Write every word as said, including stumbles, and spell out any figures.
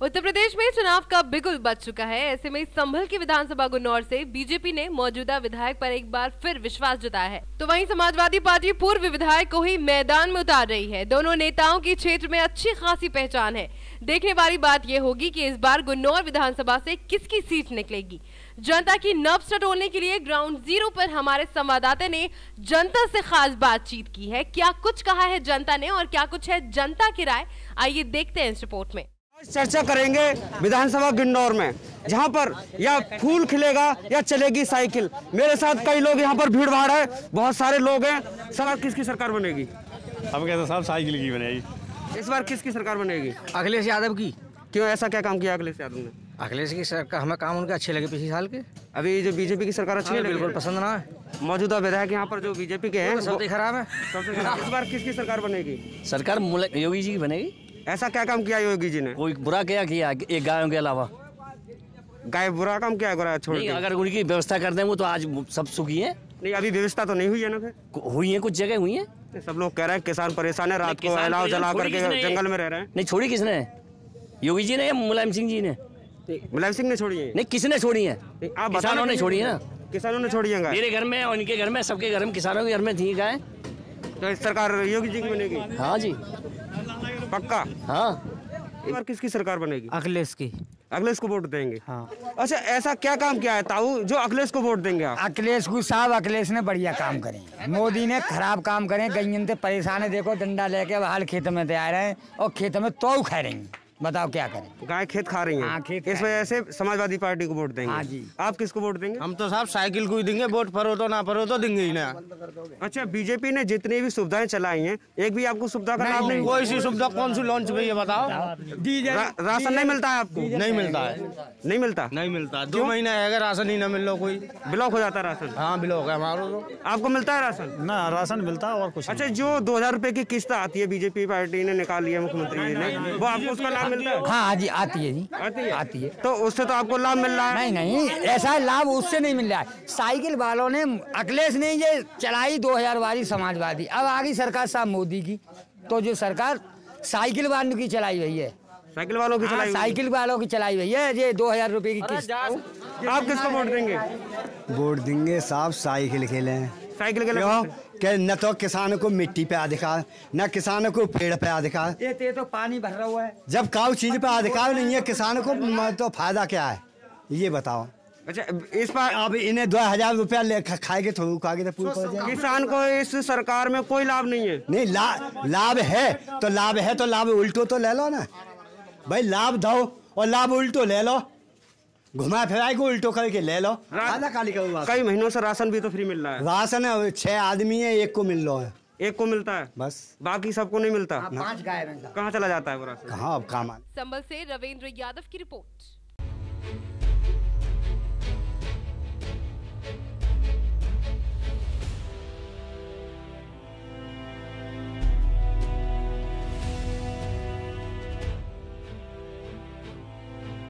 उत्तर प्रदेश में चुनाव का बिगुल बज चुका है। ऐसे में संभल की विधानसभा गुन्नौर से बीजेपी ने मौजूदा विधायक पर एक बार फिर विश्वास जताया है, तो वहीं समाजवादी पार्टी पूर्व विधायक को ही मैदान में उतार रही है। दोनों नेताओं की क्षेत्र में अच्छी खासी पहचान है। देखने वाली बात यह होगी कि इस बार गुन्नौर विधानसभा से किसकी सीट निकलेगी। जनता की नब्ज टटोलने के लिए ग्राउंड जीरो पर हमारे संवाददाता ने जनता से खास बातचीत की है। क्या कुछ कहा है जनता ने और क्या कुछ है जनता की राय, आइए देखते हैं इस रिपोर्ट में। चर्चा करेंगे विधानसभा गुन्नौर में, जहां पर या फूल खिलेगा या चलेगी साइकिल। मेरे साथ कई लोग यहाँ पर भीड़ भाड़ है, बहुत सारे लोग हैं। सवाल किसकी सरकार बनेगी? हम कहते साहब साइकिल की बनेगी। इस बार किसकी सरकार बनेगी? अखिलेश यादव की। क्यों, ऐसा क्या काम किया अखिलेश यादव ने? अखिलेश की सरकार हमें काम उनके अच्छे लगे पिछले साल के। अभी जो बीजेपी की सरकार अच्छी है? बिल्कुल पसंद ना है। मौजूदा विधायक यहाँ पर जो बीजेपी के हैं सबसे खराब है। सबसे खराब। इस बार किसकी सरकार बनेगी? सरकार योगी जी की बनेगी। ऐसा क्या काम किया योगी जी ने? कोई बुरा क्या किया एक गायों के अलावा? गाय बुरा काम क्या है? छोड़ नहीं, अगर उनकी व्यवस्था कर दें वो तो आज सब सुखी है। नहीं, अभी व्यवस्था तो नहीं हुई है ना। फिर हुई है, कुछ जगह हुई है। सब लोग कह रहे हैं किसान परेशान है, रात को अलाव जला करके जंगल में रह रहे हैं। नहीं, छोड़ी किसने? योगी जी ने या मुलायम सिंह जी ने? मुलायम सिंह ने छोड़ी है। नहीं, किसने छोड़ी है? आप किसानों ने छोड़ी है ना। किसानों ने छोड़ी है। मेरे घर में और इनके घर में, सबके घर में, किसानों के घर में थी गाय। तो सरकार योगी जी की बनेगी? हाँ जी, पक्का। हाँ। इस बार किसकी सरकार बनेगी? अखिलेश की। अखिलेश को वोट देंगे? हाँ। अच्छा, ऐसा क्या काम किया है ताऊ जो अखिलेश को वोट देंगे आप? अखिलेश को साहब, अखिलेश ने बढ़िया काम करे, मोदी ने खराब काम करे। गईन से परेशान है, देखो डंडा लेके हाल खेत में तैयार रहे हैं और खेत में तो खा रही हैं। बताओ क्या करें? गाय खेत खा रही हैं। हाँ, खेत इस वजह से समाजवादी पार्टी को वोट देंगे। हाँ जी। आप किसको वोट देंगे? हम तो साहब साइकिल को ही देंगे, वोट परो तो ना परो तो देंगे ही ना। अच्छा, बीजेपी ने जितनी भी सुविधाएं चलाई हैं, एक भी आपको सुविधा का लाभ नहीं? कोई सी सुविधा कौन सी लॉन्च हुई है बताओ? राशन नहीं मिलता है आपको? नहीं मिलता है। नहीं मिलता? नहीं मिलता। दो महीने है राशन ही ना मिल लो, कोई ब्लॉक हो जाता है राशन? हाँ, ब्लॉक है हमारा। तो आपको मिलता है राशन? ना, राशन मिलता है और कुछ। अच्छा, जो दो हजार रूपए की किस्त आती है, बीजेपी पार्टी ने निकाली है, मुख्यमंत्री जी ने, वो आपको उसका लाभ मिलता है? हाँ जी, आती है जी। आती है? आती है। तो उससे तो आपको लाभ मिल रहा है? नहीं नहीं, ऐसा लाभ उससे नहीं मिल रहा है। साइकिल वालों ने, अखिलेश ने ये चलाई दो हजार वाली समाजवादी, अब आ गई सरकार साहब मोदी की, तो जो सरकार साइकिल वालों की चलाई हुई है, साइकिल वालों की चलाई, साइकिल वालों की चलाई हुई है, ये दो हजार रूपए की किस्त। आप किसको वोट देंगे? वोट देंगे साहब साइकिल के लिए। साइकिल के लिए? कि न तो किसानों को मिट्टी पे अधिकार, न किसानों को पेड़ पे अधिकार। ये ते तो पानी भर रहा हुआ है। जब काउ चीज पे अधिकार नहीं है किसानों को, तो फायदा क्या है ये बताओ? अच्छा, इस बार अब इन्हें दो हजार रुपया ले खाएंगे तो खाएंगे तो पूरा हो जाएगा। किसान को इस सरकार में कोई लाभ नहीं है? नहीं, ला, लाभ है तो लाभ है तो लाभ उल्टो तो ले लो ना भाई। लाभ दो और लाभ उल्टो ले लो, घुमा फिराई को उल्टो करके ले लो। काली कई महीनों से राशन भी तो फ्री मिल रहा है। राशन छह आदमी है, एक को मिल रहा है। एक को मिलता है बस, बाकी सबको नहीं मिलता। पांच गाय कहाँ चला जाता है वो राशन? कहाँ अब काम? संभल से रविंद्र यादव की रिपोर्ट।